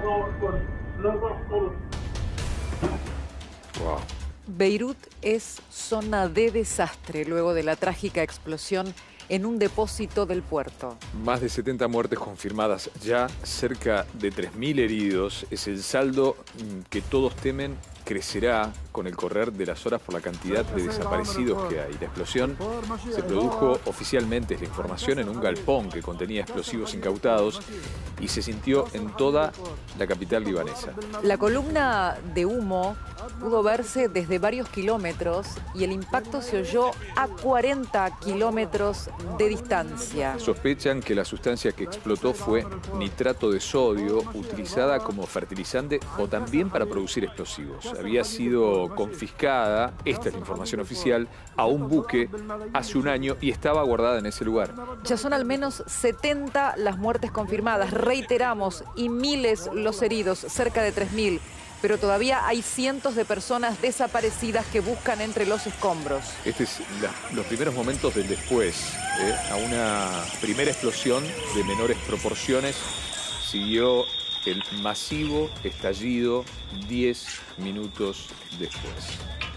Wow. Beirut es zona de desastre luego de la trágica explosión en un depósito del puerto. Más de 70 muertes confirmadas ya, cerca de 3.000 heridos. Es el saldo que todos temen crecerá con el correr de las horas por la cantidad de desaparecidos que hay. La explosión se produjo oficialmente, es la información, en un galpón que contenía explosivos incautados y se sintió en toda la capital libanesa. La columna de humo pudo verse desde varios kilómetros y el impacto se oyó a 40 kilómetros de distancia. Sospechan que la sustancia que explotó fue nitrato de sodio, utilizada como fertilizante o también para producir explosivos. Había sido confiscada, esta es la información oficial, a un buque hace un año y estaba guardada en ese lugar. Ya son al menos 70 las muertes confirmadas, reiteramos, y miles los heridos, cerca de 3.000. Pero todavía hay cientos de personas desaparecidas que buscan entre los escombros. Este es los primeros momentos del después. A una primera explosión de menores proporciones siguió el masivo estallido 10 minutos después.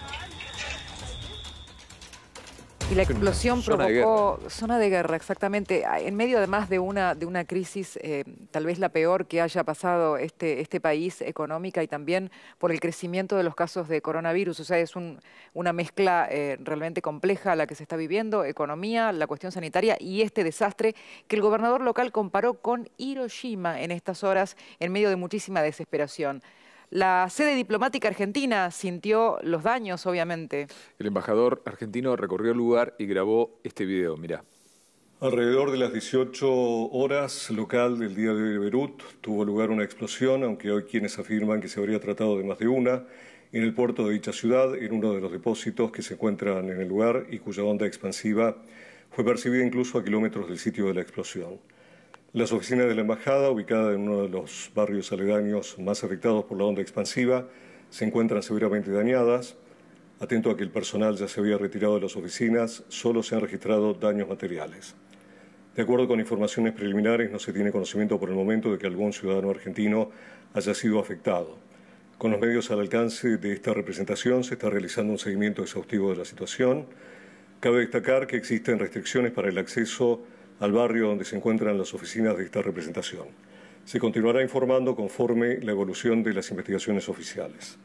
Y la explosión provocó zona de guerra, exactamente, en medio además de una crisis tal vez la peor que haya pasado este país, económica, y también por el crecimiento de los casos de coronavirus. O sea, es una mezcla realmente compleja la que se está viviendo, economía, la cuestión sanitaria y este desastre que el gobernador local comparó con Hiroshima en estas horas, en medio de muchísima desesperación. La sede diplomática argentina sintió los daños, obviamente. El embajador argentino recorrió el lugar y grabó este video, mirá. Alrededor de las 18 horas local del día de hoy de Beirut tuvo lugar una explosión, aunque hoy quienes afirman que se habría tratado de más de una, en el puerto de dicha ciudad, en uno de los depósitos que se encuentran en el lugar y cuya onda expansiva fue percibida incluso a kilómetros del sitio de la explosión. Las oficinas de la embajada, ubicada en uno de los barrios aledaños más afectados por la onda expansiva, se encuentran severamente dañadas. Atento a que el personal ya se había retirado de las oficinas, solo se han registrado daños materiales. De acuerdo con informaciones preliminares, no se tiene conocimiento por el momento de que algún ciudadano argentino haya sido afectado. Con los medios al alcance de esta representación se está realizando un seguimiento exhaustivo de la situación. Cabe destacar que existen restricciones para el acceso al barrio donde se encuentran las oficinas de esta representación. Se continuará informando conforme la evolución de las investigaciones oficiales.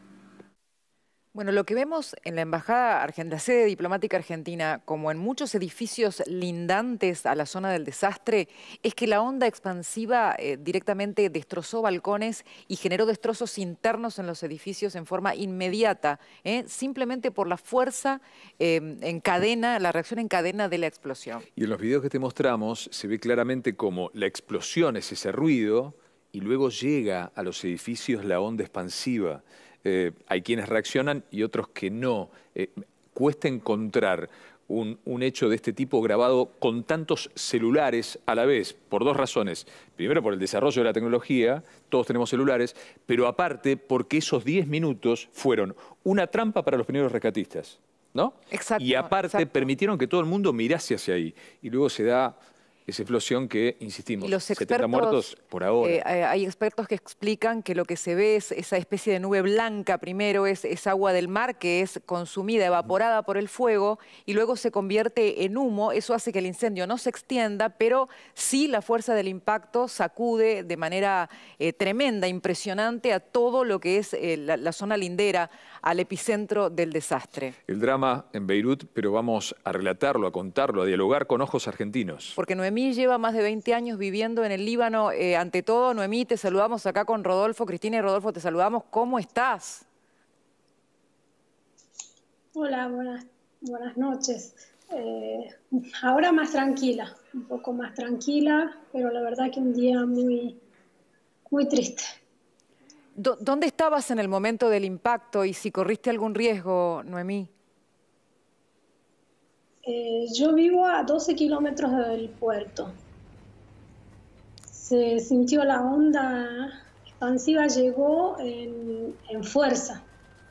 Bueno, lo que vemos en la embajada argentina, la sede diplomática argentina, como en muchos edificios lindantes a la zona del desastre, es que la onda expansiva directamente destrozó balcones y generó destrozos internos en los edificios en forma inmediata, simplemente por la fuerza en cadena, la reacción en cadena de la explosión. Y en los videos que te mostramos se ve claramente cómo la explosión es ese ruido y luego llega a los edificios la onda expansiva. Hay quienes reaccionan y otros que no. Cuesta encontrar un hecho de este tipo grabado con tantos celulares a la vez, por dos razones. Primero, por el desarrollo de la tecnología, todos tenemos celulares, pero aparte porque esos 10 minutos fueron una trampa para los primeros rescatistas, ¿no? Exacto. Y aparte permitieron que todo el mundo mirase hacia ahí. Y luego se da esa explosión que, insistimos, los 70 muertos por ahora. Hay expertos que explican que lo que se ve es esa especie de nube blanca, primero es agua del mar que es consumida, evaporada por el fuego y luego se convierte en humo. Eso hace que el incendio no se extienda, pero sí la fuerza del impacto sacude de manera tremenda, impresionante a todo lo que es la zona lindera, al epicentro del desastre. El drama en Beirut, pero vamos a relatarlo, a contarlo, a dialogar con ojos argentinos. Porque Noemí lleva más de 20 años viviendo en el Líbano. Ante todo, Noemí, te saludamos acá con Rodolfo. Cristina y Rodolfo, te saludamos. ¿Cómo estás? Hola, buenas noches. Ahora más tranquila, un poco más tranquila, pero la verdad que un día muy triste. ¿Dónde estabas en el momento del impacto y si corriste algún riesgo, Noemí? Yo vivo a 12 kilómetros del puerto. Se sintió la onda expansiva, llegó en fuerza.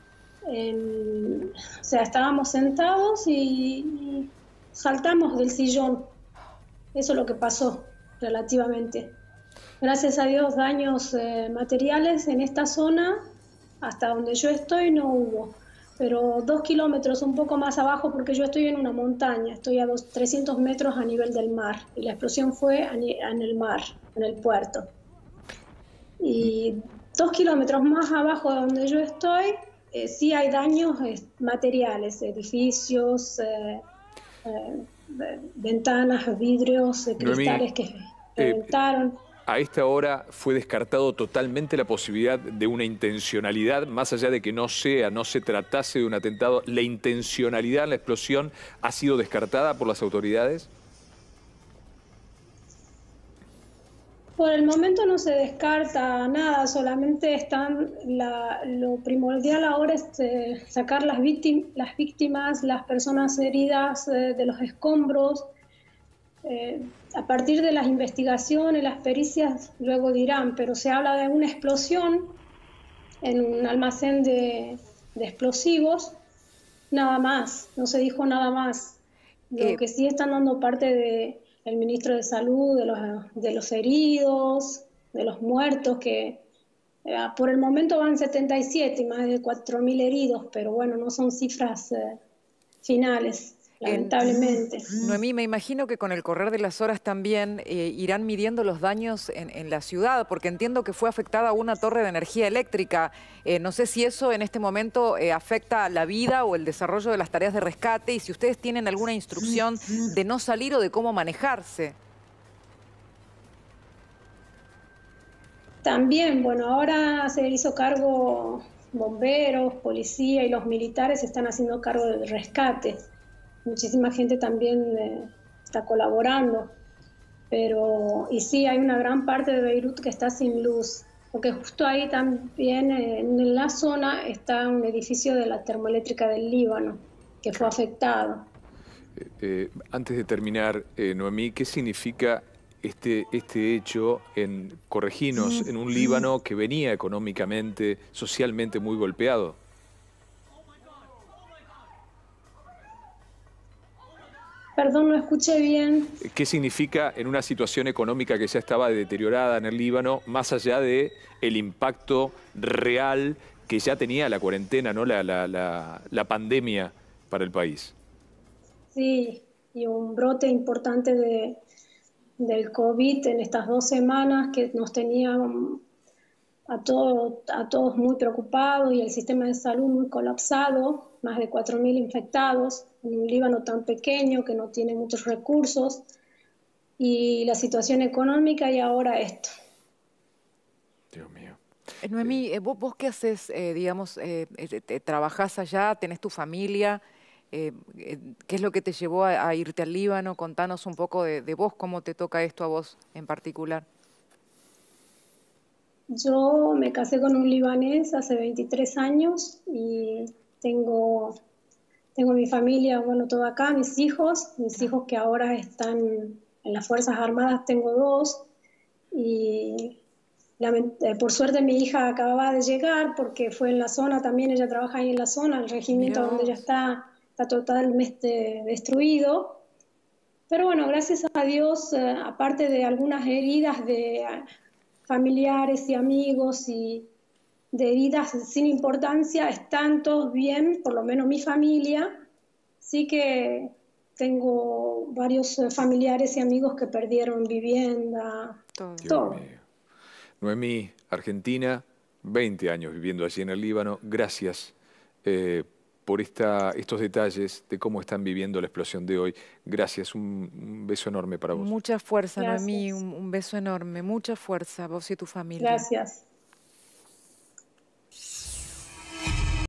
O sea, estábamos sentados y saltamos del sillón. Eso es lo que pasó relativamente. Gracias a Dios, daños materiales en esta zona, hasta donde yo estoy, no hubo. Pero 2 kilómetros un poco más abajo, porque yo estoy en una montaña, estoy a 300 metros a nivel del mar, y la explosión fue en el mar, en el puerto. Y 2 kilómetros más abajo de donde yo estoy, sí hay daños materiales, edificios, ventanas, vidrios, cristales que reventaron. A esta hora fue descartado totalmente la posibilidad de una intencionalidad, más allá de que no se tratase de un atentado. ¿La intencionalidad en la explosión ha sido descartada por las autoridades? Por el momento no se descarta nada, solamente lo primordial ahora es sacar las víctimas, las personas heridas de los escombros. A partir de las investigaciones, las pericias luego dirán, pero se habla de una explosión en un almacén de explosivos, nada más, no se dijo nada más. Lo que sí están dando parte del ministro de Salud, de los heridos, de los muertos, que por el momento van 77 y más de 4.000 heridos, pero bueno, no son cifras finales. Lamentablemente. Noemí, me imagino que con el correr de las horas también irán midiendo los daños en la ciudad, porque entiendo que fue afectada una torre de energía eléctrica. No sé si eso en este momento afecta la vida o el desarrollo de las tareas de rescate, y si ustedes tienen alguna instrucción de no salir o de cómo manejarse. También, bueno, ahora se hizo cargo bomberos, policía y los militares están haciendo cargo del rescate. Muchísima gente también está colaborando, y sí, hay una gran parte de Beirut que está sin luz, porque justo ahí también en la zona está un edificio de la termoeléctrica del Líbano que fue afectado. Antes de terminar, Noemí, ¿qué significa este hecho correginos, en un Líbano que venía económicamente, socialmente muy golpeado? Perdón, no escuché bien. ¿Qué significa en una situación económica que ya estaba deteriorada en el Líbano, más allá de el impacto real que ya tenía la cuarentena, ¿no? la pandemia para el país? Sí, y un brote importante del COVID en estas 2 semanas que nos tenía a todos muy preocupados, y el sistema de salud muy colapsado, más de 4.000 infectados, en un Líbano tan pequeño que no tiene muchos recursos, y la situación económica, y ahora esto. Dios mío. Noemí, ¿vos qué haces? Digamos, ¿trabajás allá? ¿Tenés tu familia? ¿Qué es lo que te llevó a irte al Líbano? Contanos un poco de vos, cómo te toca esto a vos en particular. Yo me casé con un libanés hace 23 años y tengo mi familia, bueno, toda acá, mis hijos que ahora están en las Fuerzas Armadas, tengo 2, y por suerte mi hija acababa de llegar porque fue en la zona también, ella trabaja ahí en la zona, el regimiento donde ella está totalmente destruido. Pero bueno, gracias a Dios, aparte de algunas heridas de familiares y amigos y de heridas sin importancia, están todos bien, por lo menos mi familia. Sí que tengo varios familiares y amigos que perdieron vivienda, todo. Noemí, Argentina, 20 años viviendo allí en el Líbano. Gracias por estos detalles de cómo están viviendo la explosión de hoy. Gracias, un beso enorme para vos. Mucha fuerza, Gracias. Noemí, un beso enorme, mucha fuerza, vos y tu familia. Gracias.